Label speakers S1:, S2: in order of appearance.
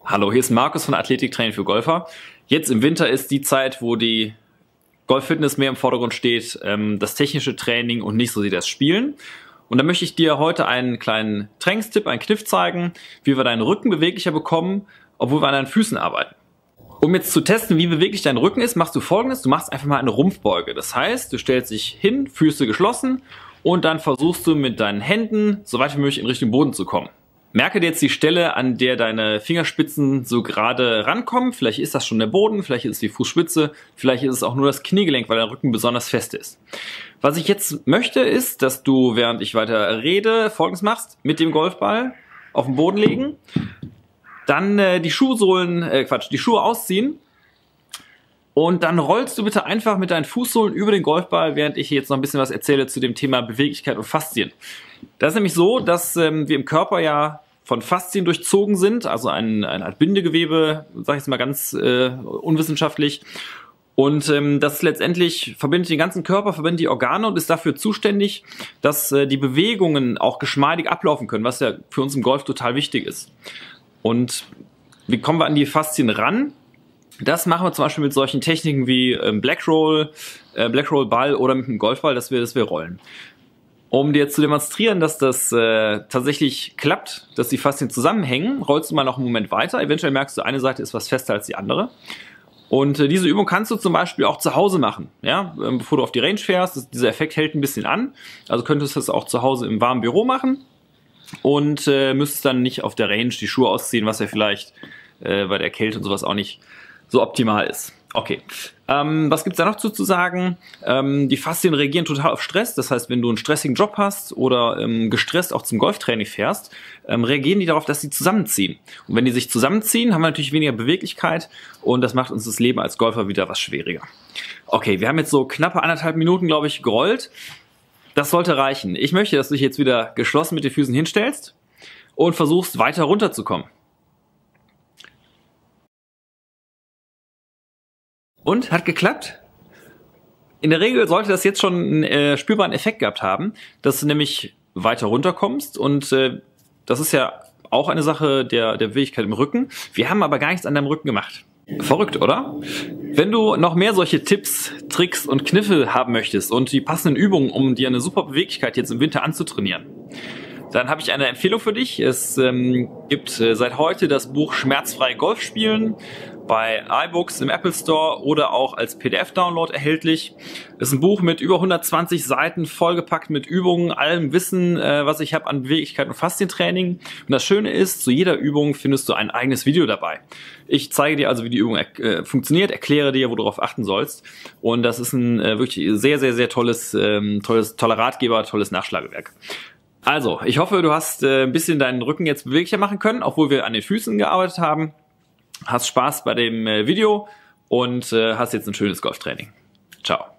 S1: Hallo, hier ist Markus von Athletiktraining für Golfer. Jetzt im Winter ist die Zeit, wo die Golf-Fitness mehr im Vordergrund steht, das technische Training und nicht so sehr das Spielen. Und da möchte ich dir heute einen kleinen Trainingstipp, einen Kniff zeigen, wie wir deinen Rücken beweglicher bekommen, obwohl wir an deinen Füßen arbeiten. Um jetzt zu testen, wie beweglich dein Rücken ist, machst du Folgendes. Du machst einfach mal eine Rumpfbeuge. Das heißt, du stellst dich hin, Füße geschlossen und dann versuchst du mit deinen Händen so weit wie möglich in Richtung Boden zu kommen. Merke dir jetzt die Stelle, an der deine Fingerspitzen so gerade rankommen. Vielleicht ist das schon der Boden, vielleicht ist es die Fußspitze, vielleicht ist es auch nur das Kniegelenk, weil dein Rücken besonders fest ist. Was ich jetzt möchte, ist, dass du, während ich weiter rede, Folgendes machst. Mit dem Golfball auf den Boden legen, dann die Schuhe ausziehen und dann rollst du bitte einfach mit deinen Fußsohlen über den Golfball, während ich jetzt noch ein bisschen was erzähle zu dem Thema Beweglichkeit und Faszien. Das ist nämlich so, dass wir im Körper ja von Faszien durchzogen sind, also eine Art Bindegewebe, sage ich jetzt mal ganz unwissenschaftlich. Und das letztendlich verbindet den ganzen Körper, verbindet die Organe und ist dafür zuständig, dass die Bewegungen auch geschmeidig ablaufen können, was ja für uns im Golf total wichtig ist. Und wie kommen wir an die Faszien ran? Das machen wir zum Beispiel mit solchen Techniken wie Black Roll Ball oder mit einem Golfball, dass wir rollen. Um dir zu demonstrieren, dass das tatsächlich klappt, dass die Faszien zusammenhängen, rollst du mal noch einen Moment weiter. Eventuell merkst du, eine Seite ist was fester als die andere. Und diese Übung kannst du zum Beispiel auch zu Hause machen, ja, bevor du auf die Range fährst. Dieser Effekt hält ein bisschen an. Also könntest du das auch zu Hause im warmen Büro machen und müsstest dann nicht auf der Range die Schuhe ausziehen, was ja vielleicht bei der Kälte und sowas auch nicht so optimal ist. Okay, was gibt's da noch zu sagen? Die Faszien reagieren total auf Stress. Das heißt, wenn du einen stressigen Job hast oder gestresst auch zum Golftraining fährst, reagieren die darauf, dass sie zusammenziehen. Und wenn die sich zusammenziehen, haben wir natürlich weniger Beweglichkeit und das macht uns das Leben als Golfer wieder was schwieriger. Okay, wir haben jetzt so knappe 1,5 Minuten, glaube ich, gerollt. Das sollte reichen. Ich möchte, dass du dich jetzt wieder geschlossen mit den Füßen hinstellst und versuchst, weiter runterzukommen. Und? Hat geklappt? In der Regel sollte das jetzt schon einen spürbaren Effekt gehabt haben, dass du nämlich weiter runterkommst und das ist ja auch eine Sache der Beweglichkeit im Rücken. Wir haben aber gar nichts an deinem Rücken gemacht. Verrückt, oder? Wenn du noch mehr solche Tipps, Tricks und Kniffe haben möchtest und die passenden Übungen, um dir eine super Beweglichkeit jetzt im Winter anzutrainieren, dann habe ich eine Empfehlung für dich. Es gibt seit heute das Buch Schmerzfrei Golf spielen bei iBooks im Apple Store oder auch als PDF-Download erhältlich. Es ist ein Buch mit über 120 Seiten, vollgepackt mit Übungen, allem Wissen, was ich habe an Beweglichkeit und Faszientraining. Und das Schöne ist, zu jeder Übung findest du ein eigenes Video dabei. Ich zeige dir also, wie die Übung funktioniert, erkläre dir, wo du darauf achten sollst. Und das ist ein wirklich sehr, sehr, sehr toller Ratgeber, tolles Nachschlagewerk. Also, ich hoffe, du hast ein bisschen deinen Rücken jetzt beweglicher machen können, obwohl wir an den Füßen gearbeitet haben. Hast Spaß bei dem Video und hast jetzt ein schönes Golftraining. Ciao.